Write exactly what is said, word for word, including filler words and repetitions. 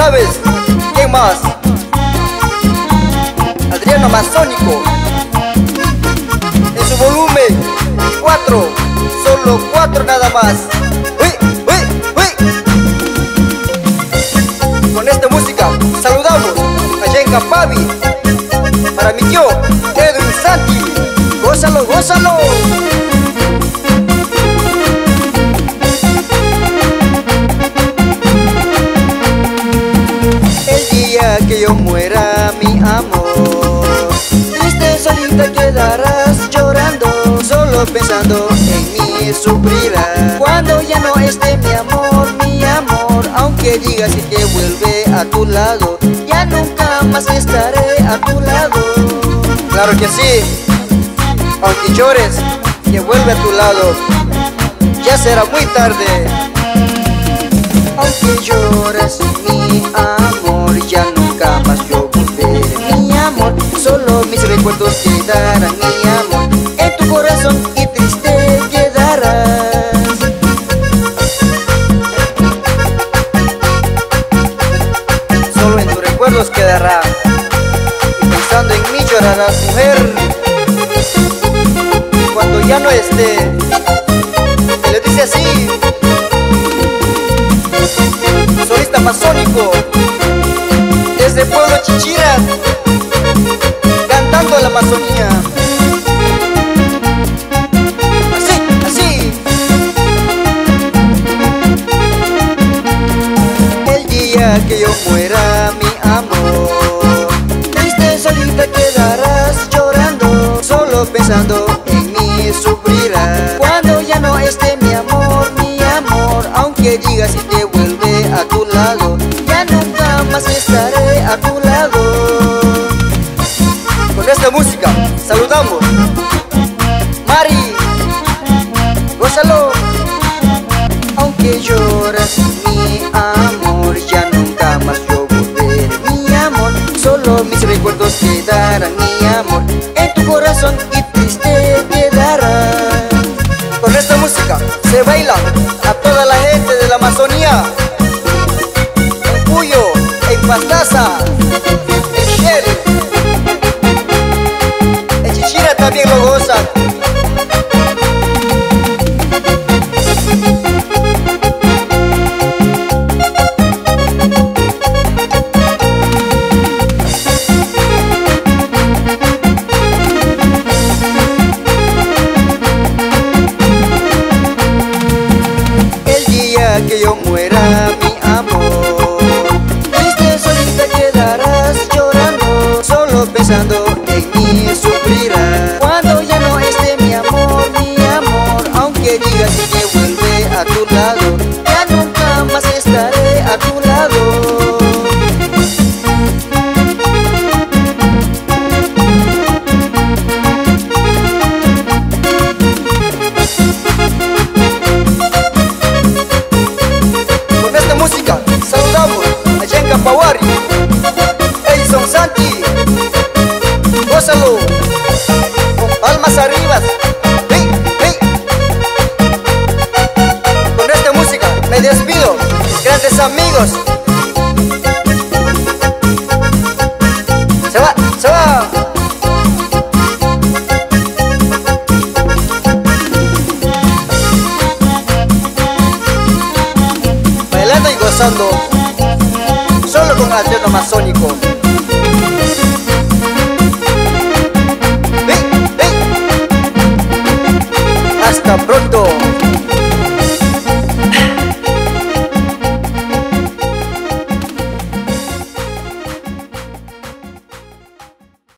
sabes. ¿Quién más? Adriano Amazónico. En su volumen cuatro, solo cuatro nada más. ¡Uy, uy, uy! Con esta música saludamos a Yenka Pavi. Para mi tío Edwin Santi. ¡Gózalo, gózalo! El día que yo muera, mi amor, triste solita quedarás llorando, solo pensando en mí sufrirás. Cuando ya no esté mi amor, mi amor, aunque digas que te vuelve a tu lado, ya nunca más estaré a tu lado. Claro que sí, aunque llores, que vuelve a tu lado, ya será muy tarde. Aunque lloras, mi amor, ya nunca más yo volveré, mi amor. Solo mis recuerdos quedarán, mi amor, en tu corazón y triste quedarás. Solo en tus recuerdos quedará, y pensando en mí llorarás, mujer. Cuando ya no esté, se le dice así. Solista Amazónico, desde Pueblo Chichira, cantando la Amazonía. Así, así. El día que yo muera, mi amor, triste solita quedarás llorando, solo pensando en mí sufrirás. Cuando ya no esté mi amor, mi amor, aunque digas si te vuelve a tu lado, ya nunca más estaré a tu lado. Con esta música saludamos Mari, gózalo. Aunque lloras, mi amor, ya nunca más yo volveré, mi amor. Solo mis recuerdos quedarán, mi amor, en tu corazón y triste quedarás. Con esta música se baila a toda la gente de la Amazonía, en Cuyo, en Pastaza, en Shell, en Chichira también lo gozan. Que yo muera, mi amor, triste solita quedarás llorando, solo pensando en mí sufrirás. Cuando ya no esté mi amor, mi amor, aunque digas que te vuelve a tu lado, ya nunca más estaré a tu lado. Saludamos a Yenka Pavi, Edison Santi, gózalo, con palmas arriba. ¡Hey, hey! Con esta música me despido, grandes amigos. Se va, se va. Bailando y gozando, solo con Adriano Amazónico.